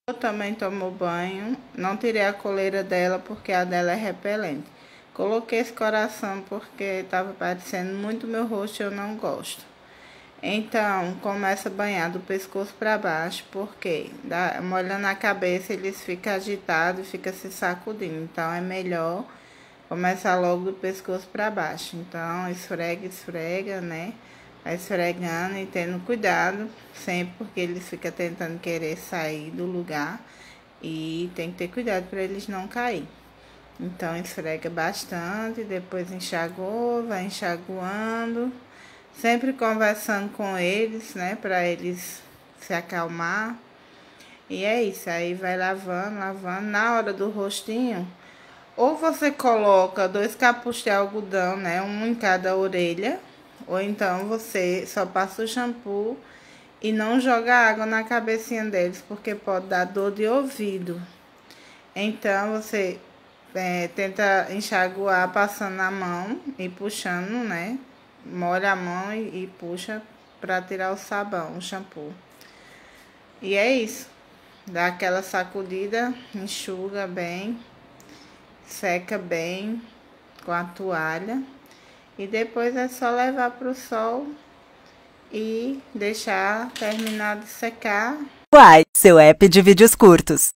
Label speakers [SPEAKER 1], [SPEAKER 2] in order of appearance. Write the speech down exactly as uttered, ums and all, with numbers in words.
[SPEAKER 1] Eu também tomo banho, não tirei a coleira dela porque a dela é repelente. Coloquei esse coração porque estava parecendo muito meu rosto e eu não gosto. Então, começa a banhar do pescoço para baixo, porque dá, molhando a cabeça eles ficam agitados e ficam se sacudindo. Então, é melhor começar logo do pescoço para baixo. Então, esfrega, esfrega, né? Vai esfregando e tendo cuidado sempre, porque eles ficam tentando querer sair do lugar e tem que ter cuidado para eles não cair. Então, esfrega bastante, depois enxagou, vai enxaguando, sempre conversando com eles, né, para eles se acalmar. E é isso, aí vai lavando, lavando. Na hora do rostinho, ou você coloca dois capuz de algodão, né, um em cada orelha, ou então você só passa o shampoo e não joga água na cabecinha deles, porque pode dar dor de ouvido. Então, você é, tenta enxaguar passando a mão e puxando, né? Molha a mão e, e puxa para tirar o sabão, o shampoo. E é isso. Dá aquela sacudida, enxuga bem, seca bem com a toalha. E depois é só levar para o sol e deixar terminar de secar.
[SPEAKER 2] Uai, seu app de vídeos curtos.